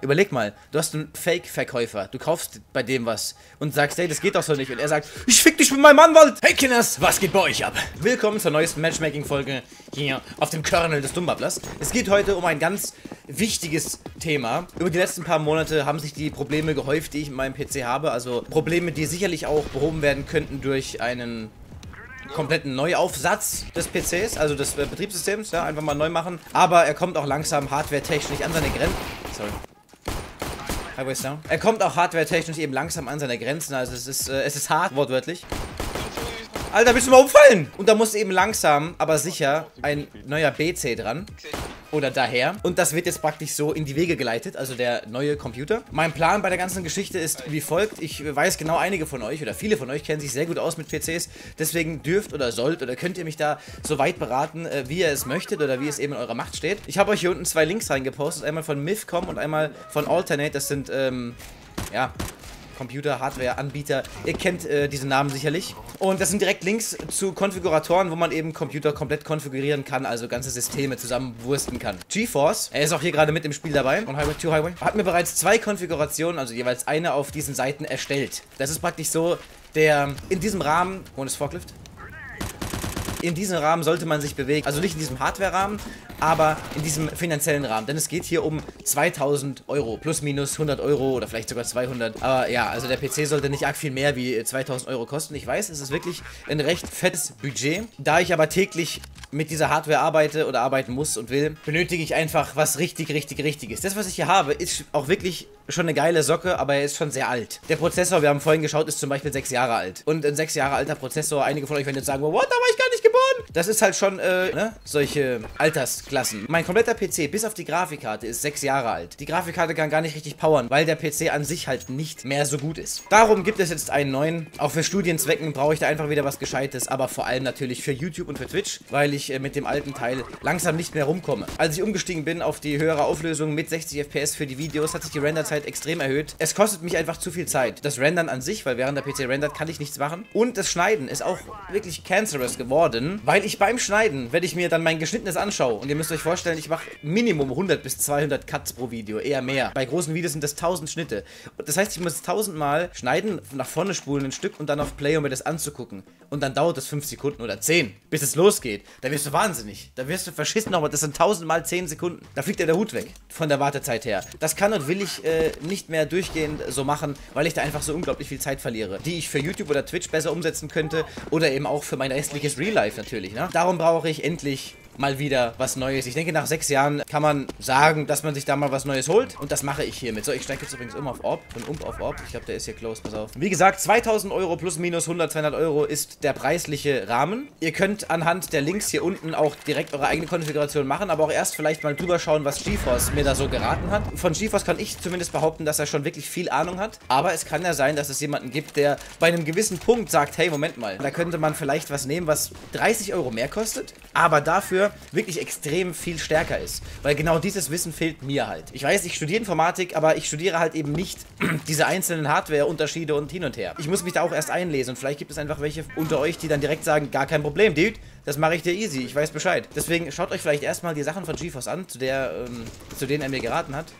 Überleg mal, du hast einen Fake-Verkäufer, du kaufst bei dem was und sagst, hey, das geht doch so nicht. Und er sagt, ich fick dich mit meinem Anwalt. Hey Kinders, was geht bei euch ab? Willkommen zur neuesten Matchmaking-Folge hier auf dem Kernel des Dummbabblers. Es geht heute um ein ganz wichtiges Thema. Über die letzten paar Monate haben sich die Probleme gehäuft, die ich in meinem PC habe. Also Probleme, die sicherlich auch behoben werden könnten durch einen kompletten Neuaufsatz des PCs, also des Betriebssystems, ja, einfach mal neu machen. Aber er kommt auch langsam hardware-technisch an seine Grenzen. Sorry. Highways down. Er kommt auch hardware-technisch eben langsam an seine Grenzen, also es ist hart, wortwörtlich. Alter, bist du mal umfallen? Und da muss eben langsam, aber sicher ein neuer BC dran. Oder daher. Und das wird jetzt praktisch so in die Wege geleitet, also der neue Computer. Mein Plan bei der ganzen Geschichte ist wie folgt. Ich weiß genau, einige von euch oder viele von euch kennen sich sehr gut aus mit PCs. Deswegen dürft oder sollt oder könnt ihr mich da so weit beraten, wie ihr es möchtet oder wie es eben in eurer Macht steht. Ich habe euch hier unten zwei Links reingepostet. Einmal von Mifcom und einmal von Alternate. Das sind, ja, Computer, Hardware, Anbieter. Ihr kennt diese Namen sicherlich. Und das sind direkt Links zu Konfiguratoren, wo man eben Computer komplett konfigurieren kann, also ganze Systeme zusammenwursten kann. GeForce, er ist auch hier gerade mit im Spiel dabei, on Highway to Highway, hat mir bereits zwei Konfigurationen, also jeweils eine auf diesen Seiten erstellt. Das ist praktisch so, in diesem Rahmen, ohne das Forklift, in diesem Rahmen sollte man sich bewegen. Also nicht in diesem Hardware-Rahmen, aber in diesem finanziellen Rahmen. Denn es geht hier um 2000 Euro. Plus, minus 100 Euro oder vielleicht sogar 200. Aber ja, also der PC sollte nicht arg viel mehr wie 2000 Euro kosten. Ich weiß, es ist wirklich ein recht fettes Budget. Da ich aber täglich mit dieser Hardware arbeite oder arbeiten muss und will, benötige ich einfach was richtig ist. Das, was ich hier habe, ist auch wirklich schon eine geile Socke, aber er ist schon sehr alt. Der Prozessor, wir haben vorhin geschaut, ist zum Beispiel 6 Jahre alt. Und ein 6 Jahre alter Prozessor, einige von euch werden jetzt sagen, what, da war ich gar nicht geboren. Das ist halt schon, ne, solche Altersklassen. Mein kompletter PC, bis auf die Grafikkarte, ist 6 Jahre alt. Die Grafikkarte kann gar nicht richtig powern, weil der PC an sich halt nicht mehr so gut ist. Darum gibt es jetzt einen neuen. Auch für Studienzwecken brauche ich da einfach wieder was Gescheites, aber vor allem natürlich für YouTube und für Twitch, weil ich mit dem alten Teil langsam nicht mehr rumkomme. Als ich umgestiegen bin auf die höhere Auflösung mit 60 FPS für die Videos, hat sich die Renderzeit extrem erhöht. Es kostet mich einfach zu viel Zeit. Das Rendern an sich, weil während der PC rendert, kann ich nichts machen. Und das Schneiden ist auch wirklich cancerous geworden, weil ich beim Schneiden, wenn ich mir dann mein Geschnittenes anschaue, und ihr müsst euch vorstellen, ich mache Minimum 100 bis 200 Cuts pro Video, eher mehr. Bei großen Videos sind das 1000 Schnitte. Und das heißt, ich muss 1000 Mal schneiden, nach vorne spulen ein Stück und dann auf Play, um mir das anzugucken. Und dann dauert das 5 Sekunden oder 10, bis es losgeht. Da wirst du wahnsinnig. Da wirst du verschissen, aber das sind 1000 mal 10 Sekunden. Da fliegt dir der Hut weg, von der Wartezeit her. Das kann und will ich nicht mehr durchgehend so machen, weil ich da einfach so unglaublich viel Zeit verliere, die ich für YouTube oder Twitch besser umsetzen könnte oder eben auch für mein restliches Real Life natürlich, ne? Darum brauche ich endlich mal wieder was Neues. Ich denke, nach 6 Jahren kann man sagen, dass man sich da mal was Neues holt. Und das mache ich hiermit. So, ich steige jetzt übrigens auf Orb. Von auf Orb. Ich glaube, der ist hier close. Pass auf. Wie gesagt, 2000 Euro plus minus 100, 200 Euro ist der preisliche Rahmen. Ihr könnt anhand der Links hier unten auch direkt eure eigene Konfiguration machen, aber auch erst vielleicht mal drüber schauen, was GeForce mir da so geraten hat. Von GeForce kann ich zumindest behaupten, dass er schon wirklich viel Ahnung hat. Aber es kann ja sein, dass es jemanden gibt, der bei einem gewissen Punkt sagt, hey, Moment mal, da könnte man vielleicht was nehmen, was 30 Euro mehr kostet, aber dafür wirklich extrem viel stärker ist. Weil genau dieses Wissen fehlt mir halt. Ich weiß, ich studiere Informatik, aber ich studiere halt eben nicht diese einzelnen Hardware-Unterschiede und hin und her. Ich muss mich da auch erst einlesen und vielleicht gibt es einfach welche unter euch, die dann direkt sagen, gar kein Problem, Dude, das mache ich dir easy, ich weiß Bescheid. Deswegen schaut euch vielleicht erstmal die Sachen von GeForce an, zu denen er mir geraten hat.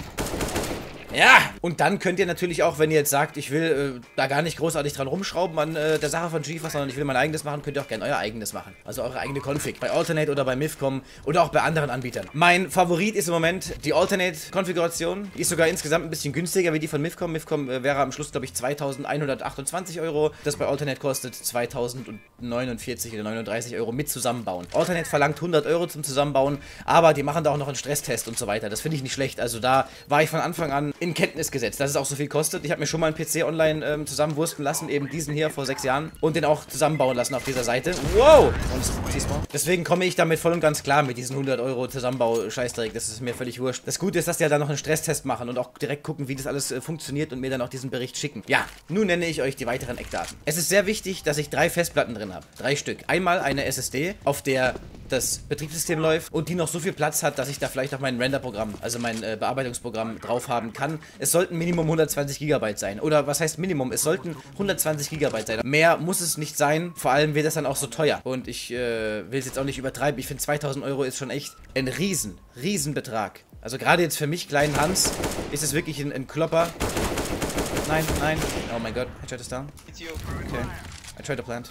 Ja, und dann könnt ihr natürlich auch, wenn ihr jetzt sagt, ich will da gar nicht großartig dran rumschrauben an der Sache von GeForce, sondern ich will mein eigenes machen, könnt ihr auch gerne euer eigenes machen. Also eure eigene Config. Bei Alternate oder bei Mifcom oder auch bei anderen Anbietern. Mein Favorit ist im Moment die Alternate-Konfiguration. Die ist sogar insgesamt ein bisschen günstiger wie die von Mifcom. Mifcom wäre am Schluss, glaube ich, 2128 Euro. Das bei Alternate kostet 2049 oder 39 Euro mit Zusammenbauen. Alternate verlangt 100 Euro zum Zusammenbauen, aber die machen da auch noch einen Stresstest und so weiter. Das finde ich nicht schlecht. Also da war ich von Anfang an in Kenntnis gesetzt, dass es auch so viel kostet. Ich habe mir schon mal einen PC online zusammenwursten lassen, eben diesen hier vor 6 Jahren und den auch zusammenbauen lassen auf dieser Seite. Wow! Und siehst du? Deswegen komme ich damit voll und ganz klar mit diesen 100 Euro Zusammenbau-Scheißdreck. Das ist mir völlig wurscht. Das Gute ist, dass die ja dann noch einen Stresstest machen und auch direkt gucken, wie das alles funktioniert und mir dann auch diesen Bericht schicken. Ja, nun nenne ich euch die weiteren Eckdaten. Es ist sehr wichtig, dass ich 3 Festplatten drin habe. 3 Stück. Einmal eine SSD, auf der das Betriebssystem läuft und die noch so viel Platz hat, dass ich da vielleicht auch mein Render-Programm, also mein Bearbeitungsprogramm drauf haben kann. Es sollten Minimum 120 GB sein. Oder was heißt Minimum? Es sollten 120 GB sein. Mehr muss es nicht sein. Vor allem wird das dann auch so teuer. Und ich will es jetzt auch nicht übertreiben. Ich finde 2000 Euro ist schon echt ein Riesenbetrag. Also gerade jetzt für mich, kleinen Hans, ist es wirklich ein Klopper. Nein, nein. Oh mein Gott. I tried to down. Okay. I tried to plant.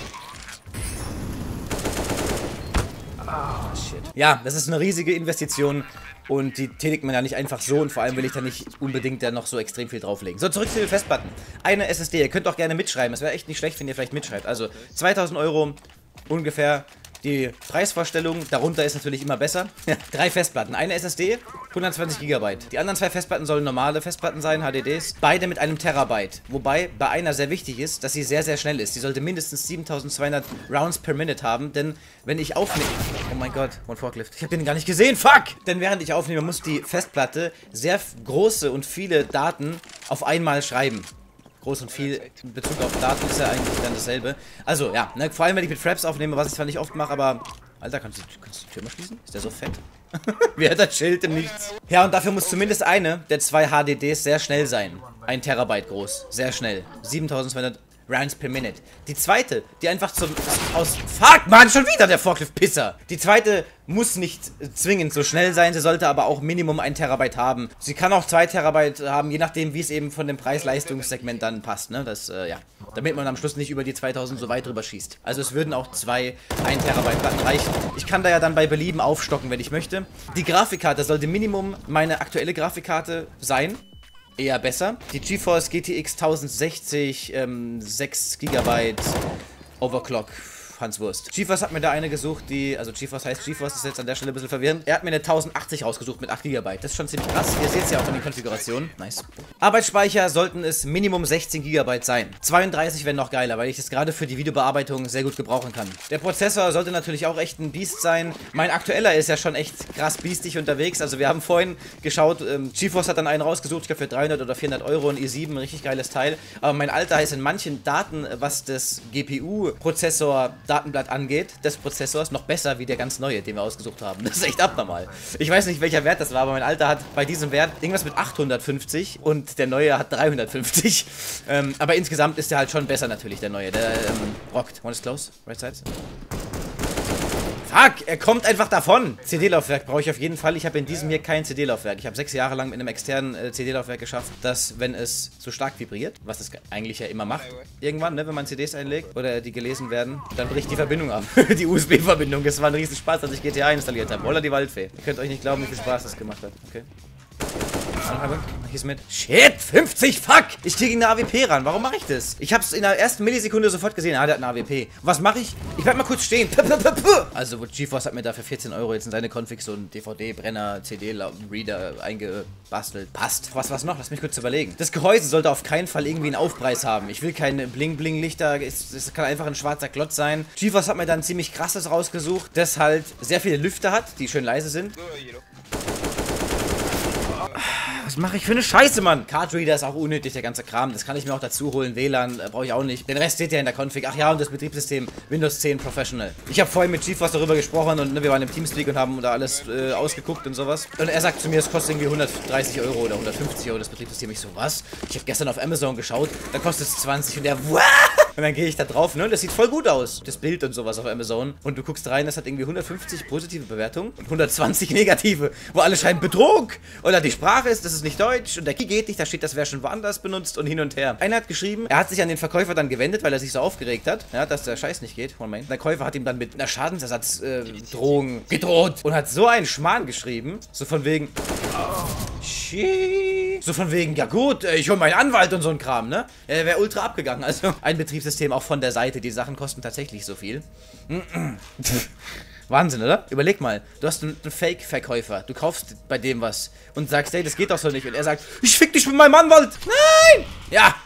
Oh, shit. Ja, das ist eine riesige Investition und die tätigt man ja nicht einfach so und vor allem will ich da nicht unbedingt da noch so extrem viel drauflegen. So, zurück zu den Festplatten. Eine SSD, ihr könnt auch gerne mitschreiben. Es wäre echt nicht schlecht, wenn ihr vielleicht mitschreibt. Also 2000 Euro ungefähr. Die Preisvorstellung, darunter ist natürlich immer besser. 3 Festplatten, eine SSD, 120 GB. Die anderen 2 Festplatten sollen normale Festplatten sein, HDDs. Beide mit einem Terabyte. Wobei bei einer sehr wichtig ist, dass sie sehr, sehr schnell ist. Die sollte mindestens 7200 Rounds per Minute haben, denn wenn ich aufnehme... Oh mein Gott, One Forklift. Ich habe den gar nicht gesehen, fuck! Denn während ich aufnehme, muss die Festplatte sehr große und viele Daten auf einmal schreiben. Groß und viel in Bezug auf Daten ist ja eigentlich dann dasselbe. Also, ja, ne, vor allem, wenn ich mit Fraps aufnehme, was ich zwar nicht oft mache, aber... Alter, kannst du die Tür mal schließen? Ist der so fett? Wie hat das Schild im Nichts? Ja, und dafür muss zumindest eine der 2 HDDs sehr schnell sein. 1 Terabyte groß. Sehr schnell. 7200 Rounds per Minute. Die zweite, die einfach Fuck, Mann, schon wieder der Forklift-Pisser. Die zweite muss nicht zwingend so schnell sein, sie sollte aber auch Minimum 1 Terabyte haben. Sie kann auch 2 Terabyte haben, je nachdem, wie es eben von dem Preis-Leistungs-Segment dann passt, ne? Das, ja. Damit man am Schluss nicht über die 2000 so weit drüber schießt. Also es würden auch 2 1 Terabyte Platten reichen. Ich kann da ja dann bei Belieben aufstocken, wenn ich möchte. Die Grafikkarte sollte Minimum meine aktuelle Grafikkarte sein. Eher besser. Die GeForce GTX 1060, 6 GB Overclock. Hanswurst. GeForce hat mir da eine gesucht, die, also GeForce heißt GeForce, ist jetzt an der Stelle ein bisschen verwirrend. Er hat mir eine 1080 rausgesucht mit 8 GB. Das ist schon ziemlich krass. Ihr seht es ja auch in den Konfigurationen. Nice. Arbeitsspeicher sollten es Minimum 16 GB sein. 32 wären noch geiler, weil ich das gerade für die Videobearbeitung sehr gut gebrauchen kann. Der Prozessor sollte natürlich auch echt ein Biest sein. Mein aktueller ist ja schon echt krass biestig unterwegs. Also wir haben vorhin geschaut, GeForce hat dann einen rausgesucht, ich glaube für 300 oder 400 Euro, ein i7, ein richtig geiles Teil. Aber mein alter ist in manchen Daten, was das GPU-Prozessor-Datenblatt angeht, des Prozessors, noch besser wie der ganz neue, den wir ausgesucht haben. Das ist echt abnormal. Ich weiß nicht, welcher Wert das war, aber mein alter hat bei diesem Wert irgendwas mit 850 und der neue hat 350. Aber insgesamt ist der halt schon besser natürlich, der neue. Der rockt. One is close. Right side. Fuck, er kommt einfach davon. CD-Laufwerk brauche ich auf jeden Fall. Ich habe in diesem hier kein CD-Laufwerk. Ich habe 6 Jahre lang mit einem externen CD-Laufwerk geschafft, dass, wenn es zu stark vibriert, was es eigentlich ja immer macht, irgendwann, ne, wenn man CDs einlegt oder die gelesen werden, dann bricht die Verbindung ab. Die USB-Verbindung. Das war ein riesen Spaß, als ich GTA installiert habe. Holla die Waldfee. Ihr könnt euch nicht glauben, wie viel Spaß das gemacht hat. Okay. Hier ist mit. Shit, 50, fuck! Ich kriege eine AWP ran. Warum mache ich das? Ich habe es in der ersten Millisekunde sofort gesehen. Ah, der hat eine AWP. Was mache ich? Ich bleib mal kurz stehen. Also, GeForce hat mir da für 14 Euro jetzt in seine Config so einen DVD-Brenner, CD-Reader eingebastelt. Passt. Was noch? Lass mich kurz überlegen. Das Gehäuse sollte auf keinen Fall irgendwie einen Aufpreis haben. Ich will keine Bling-Bling-Lichter. Es kann einfach ein schwarzer Klotz sein. GeForce hat mir dann ziemlich krasses rausgesucht, das halt sehr viele Lüfter hat, die schön leise sind. Was mache ich für eine Scheiße, Mann? Cardreader ist auch unnötig, der ganze Kram. Das kann ich mir auch dazu holen. WLAN brauche ich auch nicht. Den Rest steht ja in der Config. Ach ja, und das Betriebssystem Windows 10 Professional. Ich habe vorhin mit GeForce darüber gesprochen und ne, wir waren im Teamspeak und haben da alles ausgeguckt und sowas. Und er sagt zu mir, es kostet irgendwie 130 Euro oder 150 Euro das Betriebssystem. Ich so, was? Ich habe gestern auf Amazon geschaut, da kostet es 20 und der, what? Und dann gehe ich da drauf, ne? Das sieht voll gut aus. Das Bild und sowas auf Amazon. Und du guckst rein, das hat irgendwie 150 positive Bewertungen und 120 negative. Wo alle schreiben Betrug. Oder die Sprache ist, das ist nicht Deutsch. Und der Key geht nicht, da steht, das wäre schon woanders benutzt und hin und her. Einer hat geschrieben, er hat sich an den Verkäufer dann gewendet, weil er sich so aufgeregt hat, ja, dass der Scheiß nicht geht. Der Käufer hat ihm dann mit einer Schadensersatzdrohung gedroht. Und hat so einen Schmarrn geschrieben. So von wegen... So von wegen, ja gut, ich hole meinen Anwalt und so ein Kram, ne? Er wäre ultra abgegangen. Also ein Betriebssystem auch von der Seite. Die Sachen kosten tatsächlich so viel. Wahnsinn, oder? Überleg mal, du hast einen Fake-Verkäufer. Du kaufst bei dem was und sagst, hey, das geht doch so nicht. Und er sagt, ich fick dich mit meinem Anwalt. Nein! Ja!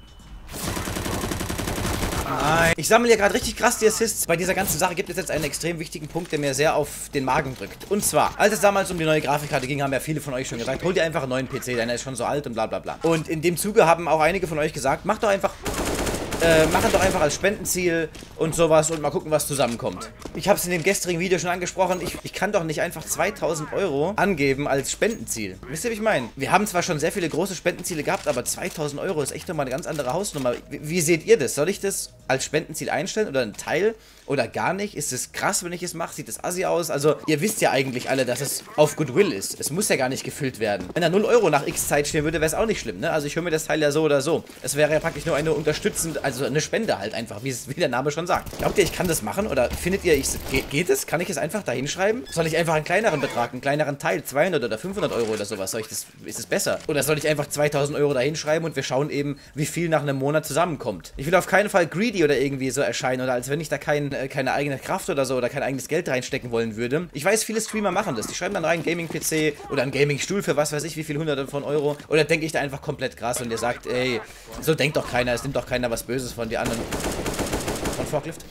Nein. Ich sammle ja gerade richtig krass die Assists. Bei dieser ganzen Sache gibt es jetzt einen extrem wichtigen Punkt, der mir sehr auf den Magen drückt. Und zwar, als es damals um die neue Grafikkarte ging, haben ja viele von euch schon gesagt, hol dir einfach einen neuen PC, deiner ist schon so alt und bla bla bla. Und in dem Zuge haben auch einige von euch gesagt, mach doch einfach... machen doch einfach als Spendenziel und sowas und mal gucken, was zusammenkommt. Ich habe es in dem gestrigen Video schon angesprochen, ich kann doch nicht einfach 2000 € angeben als Spendenziel. Wisst ihr, wie ich meine? Wir haben zwar schon sehr viele große Spendenziele gehabt, aber 2000 € ist echt nochmal eine ganz andere Hausnummer. Wie seht ihr das? Soll ich das als Spendenziel einstellen oder ein Teil oder gar nicht? Ist es krass, wenn ich es mache? Sieht es assi aus? Also, ihr wisst ja eigentlich alle, dass es auf Goodwill ist. Es muss ja gar nicht gefüllt werden. Wenn da 0 € nach X Zeit stehen würde, wäre es auch nicht schlimm, ne? Also, ich höre mir das Teil ja so oder so. Es wäre ja praktisch nur eine unterstützend, also eine Spende halt einfach, wie der Name schon sagt. Glaubt ihr, ich kann das machen? Oder findet ihr, geht es? Kann ich es einfach da hinschreiben? Soll ich einfach einen kleineren Betrag, einen kleineren Teil, 200 oder 500 € oder sowas? Ist es besser? Oder soll ich einfach 2000 € da hinschreiben und wir schauen eben, wie viel nach einem Monat zusammenkommt? Ich will auf keinen Fall greedy oder irgendwie so erscheinen oder als wenn ich da keine eigene Kraft oder so oder kein eigenes Geld reinstecken wollen würde. Ich weiß, viele Streamer machen das. Die schreiben dann rein Gaming-PC oder einen Gaming-Stuhl für was weiß ich, wie viel Hunderte von Euro. Oder denke ich da einfach komplett krass und ihr sagt, ey, so denkt doch keiner, es nimmt doch keiner was Böses von die anderen. Von Forklift.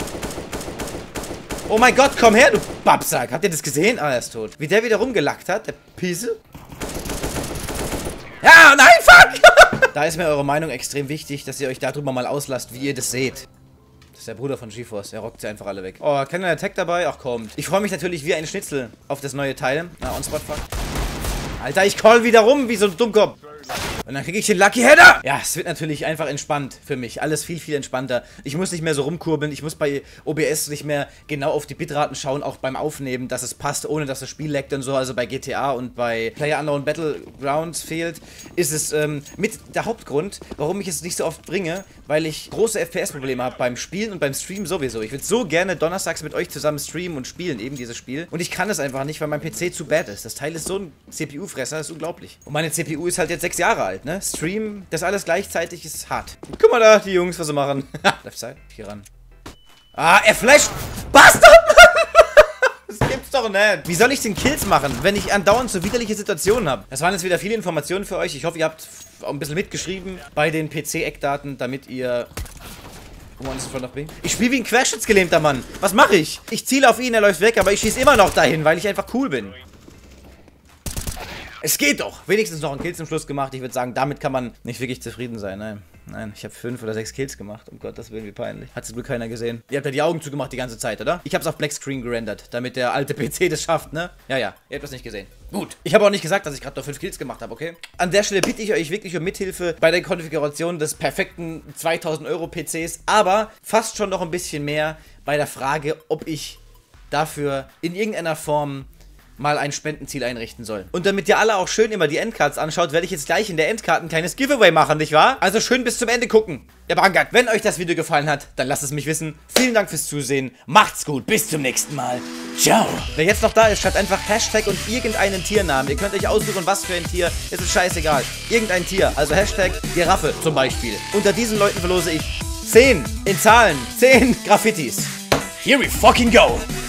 Oh mein Gott, komm her, du Babsack. Habt ihr das gesehen? Ah, er ist tot. Wie der wieder rumgelackt hat, der Piese. Ja, nein, fuck! Da ist mir eure Meinung extrem wichtig, dass ihr euch darüber mal auslasst, wie ihr das seht. Das ist der Bruder von GeForce, der rockt sie einfach alle weg. Oh, kein Attack dabei? Ach, kommt. Ich freue mich natürlich wie ein Schnitzel auf das neue Teil. Na, on-spot, fuck. Alter, ich call wieder rum, wie so ein Dummkopf. Und dann kriege ich den Lucky Header. Ja, es wird natürlich einfach entspannt für mich. Alles viel, viel entspannter. Ich muss nicht mehr so rumkurbeln. Ich muss bei OBS nicht mehr genau auf die Bitraten schauen, auch beim Aufnehmen, dass es passt, ohne dass das Spiel leckt und so. Also bei GTA und bei PlayerUnknown's Battlegrounds fehlt, ist es mit der Hauptgrund, warum ich es nicht so oft bringe, weil ich große FPS-Probleme habe beim Spielen und beim Streamen sowieso. Ich würde so gerne donnerstags mit euch zusammen streamen und spielen, eben dieses Spiel. Und ich kann es einfach nicht, weil mein PC zu bad ist. Das Teil ist so ein CPU-Fresser, das ist unglaublich. Und meine CPU ist halt jetzt 6 Jahre alt, ne? Stream, das alles gleichzeitig ist hart. Guck mal da, die Jungs, was sie machen. Left side, hier ran. Ah, er flasht! Bastard! Das gibt's doch nicht. Wie soll ich den Kills machen, wenn ich andauernd so widerliche Situationen habe? Das waren jetzt wieder viele Informationen für euch. Ich hoffe, ihr habt auch ein bisschen mitgeschrieben bei den PC-Eckdaten, damit ihr... Ich spiele wie ein querschnittsgelähmter Mann. Was mache ich? Ich ziele auf ihn, er läuft weg, aber ich schieße immer noch dahin, weil ich einfach cool bin. Es geht doch. Wenigstens noch einen Kill zum Schluss gemacht. Ich würde sagen, damit kann man nicht wirklich zufrieden sein. Nein, nein, ich habe 5 oder 6 Kills gemacht. Um Gottes Willen, wie peinlich. Hat zum Glück keiner gesehen. Ihr habt ja die Augen zugemacht die ganze Zeit, oder? Ich habe es auf Black Screen gerendert, damit der alte PC das schafft, ne? Ja, ja, ihr habt das nicht gesehen. Gut. Ich habe auch nicht gesagt, dass ich gerade noch 5 Kills gemacht habe, okay? An der Stelle bitte ich euch wirklich um Mithilfe bei der Konfiguration des perfekten 2000 € PCs, aber fast schon noch ein bisschen mehr bei der Frage, ob ich dafür in irgendeiner Form mal ein Spendenziel einrichten soll. Und damit ihr alle auch schön immer die Endcards anschaut, werde ich jetzt gleich in der Endcard ein kleines Giveaway machen, nicht wahr? Also schön bis zum Ende gucken. Ihr Bankert, wenn euch das Video gefallen hat, dann lasst es mich wissen. Vielen Dank fürs Zusehen. Macht's gut. Bis zum nächsten Mal. Ciao. Wer jetzt noch da ist, schreibt einfach Hashtag und irgendeinen Tiernamen. Ihr könnt euch aussuchen, was für ein Tier. Es ist scheißegal. Irgendein Tier. Also Hashtag Giraffe zum Beispiel. Unter diesen Leuten verlose ich 10 in Zahlen. 10 Graffitis. Here we fucking go.